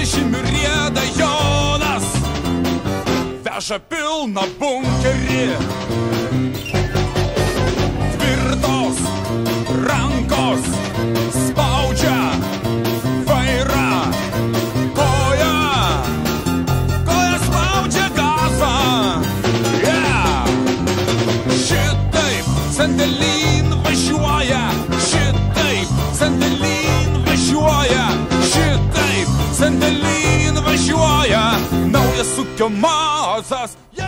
sunkvežimių rieda Jonas, veža pilną bunkerį. Tvirtos rankos spaudžia vairą, koja spaudžia gazą. Šitaip sandėlyn važiuoja, šitaip sandėlyn važiuoja, šitaip sandėlyn važiuoja naujas ūkio mazas.